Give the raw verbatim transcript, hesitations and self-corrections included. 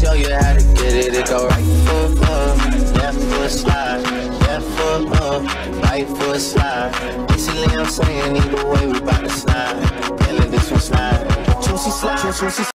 show you how to get it. It go right foot up, left foot slide, left foot up, right foot slide. Basically I'm saying either way we bout to slide. Yeah, let this one slide. Juicy slide, juicy slide.